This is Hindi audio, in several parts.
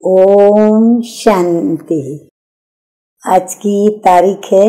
ओम शांति। आज की तारीख है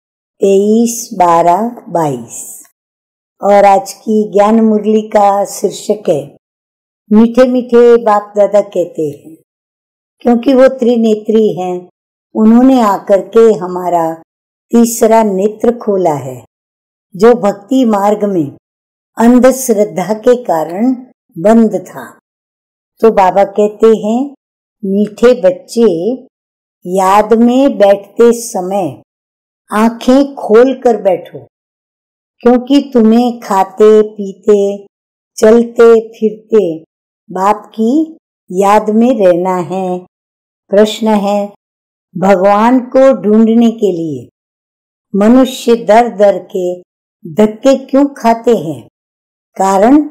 23/12/22 और आज की ज्ञान मुरली का शीर्षक है मीठे मीठे बाप दादा कहते हैं। क्योंकि वो त्रिनेत्री हैं, उन्होंने आकर के हमारा तीसरा नेत्र खोला है, जो भक्ति मार्ग में अंधश्रद्धा के कारण बंद था। तो बाबा कहते हैं, मीठे बच्चे, याद में बैठते समय आंखें खोल कर बैठो, क्योंकि तुम्हें खाते पीते चलते फिरते बाप की याद में रहना है। प्रश्न है, भगवान को ढूंढने के लिए मनुष्य दर दर के धक्के क्यों खाते हैं? कारण?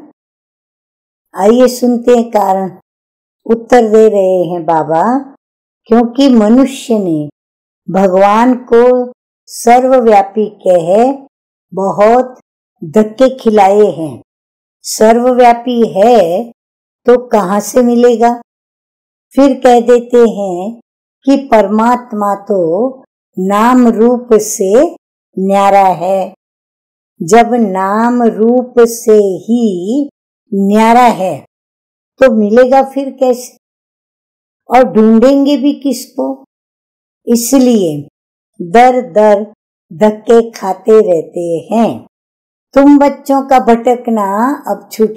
आइए सुनते हैं कारण। उत्तर दे रहे हैं बाबा, क्योंकि मनुष्य ने भगवान को सर्वव्यापी कह बहुत धक्के खिलाए हैं। सर्वव्यापी है तो कहाँ से मिलेगा? फिर कह देते हैं कि परमात्मा तो नाम रूप से न्यारा है। जब नाम रूप से ही न्यारा है तो मिलेगा फिर कैसे? और ढूंढेंगे भी किसको? इसलिए दर दर धक्के खाते रहते हैं। तुम बच्चों का भटकना अब छूट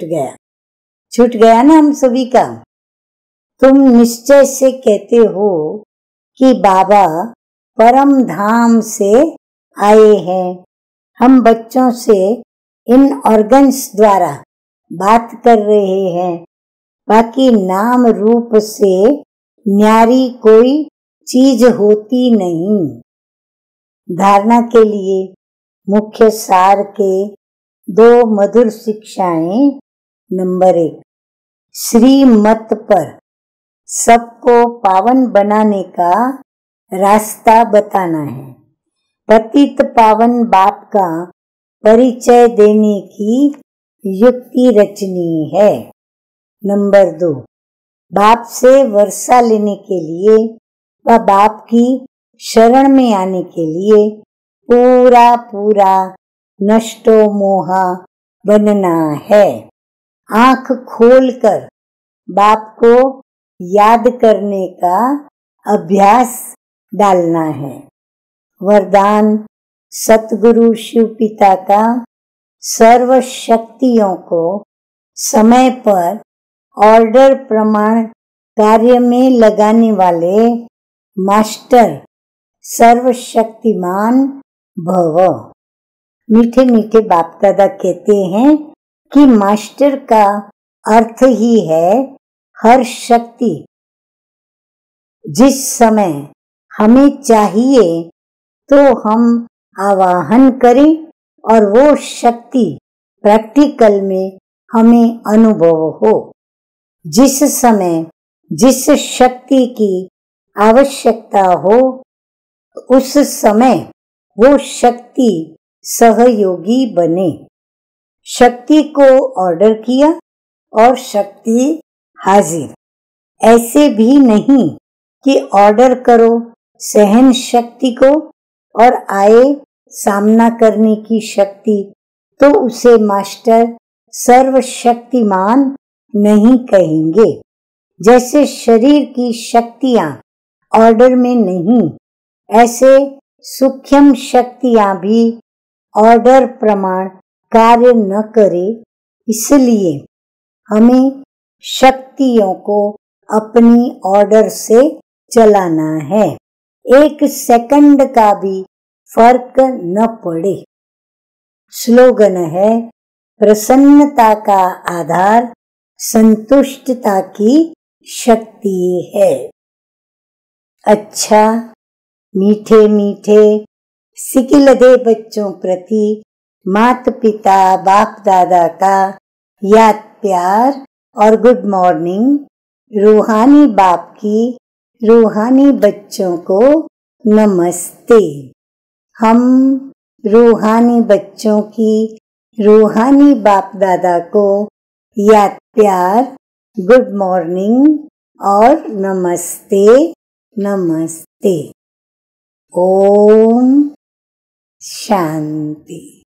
गया ना हम सभी का। तुम निश्चय से कहते हो कि बाबा परम धाम से आए हैं। हम बच्चों से इन ऑर्गन्स द्वारा बात कर रहे हैं, बाकी नाम रूप से न्यारी कोई चीज होती नहीं। धारणा के लिए मुख्य सार के 2 मधुर शिक्षाएं। नंबर 1, श्रीमत पर सबको पावन बनाने का रास्ता बताना है। पतित पावन बाप का परिचय देने की युक्ति रचनी है। नंबर 2, बाप से वर्षा लेने के लिए व बाप की शरण में आने के लिए पूरा नष्टो मोहा बनना है। आंख खोलकर बाप को याद करने का अभ्यास डालना है। वरदान सतगुरु शिव पिता का सर्व शक्तियों को समय पर ऑर्डर प्रमाण कार्य में लगाने वाले मास्टर सर्वशक्तिमान भव। मीठे मीठे बाप दादा कहते हैं कि मास्टर का अर्थ ही है हर शक्ति। जिस समय हमें चाहिए तो हम आवाहन करें और वो शक्ति प्रैक्टिकल में हमें अनुभव हो। जिस समय जिस शक्ति की आवश्यकता हो, उस समय वो शक्ति सहयोगी बने। शक्ति को ऑर्डर किया और शक्ति हाजिर। ऐसे भी नहीं कि ऑर्डर करो सहन शक्ति को और आए सामना करने की शक्ति, तो उसे मास्टर सर्वशक्तिमान नहीं कहेंगे। जैसे शरीर की शक्तियां ऑर्डर में नहीं, ऐसे सूक्ष्म शक्तियां भी ऑर्डर प्रमाण कार्य न करे। इसलिए हमें शक्तियों को अपनी ऑर्डर से चलाना है, 1 सेकंड का भी फर्क न पड़े। स्लोगन है, प्रसन्नता का आधार संतुष्टता की शक्ति है। अच्छा, मीठे मीठे सिकिलदे बच्चों प्रति माता पिता बाप दादा का याद प्यार और गुड मॉर्निंग। रूहानी बाप की रूहानी बच्चों को नमस्ते। हम रूहानी बच्चों की रूहानी बाप दादा को याद प्यार गुड मॉर्निंग और नमस्ते नमस्ते। ओम शांति।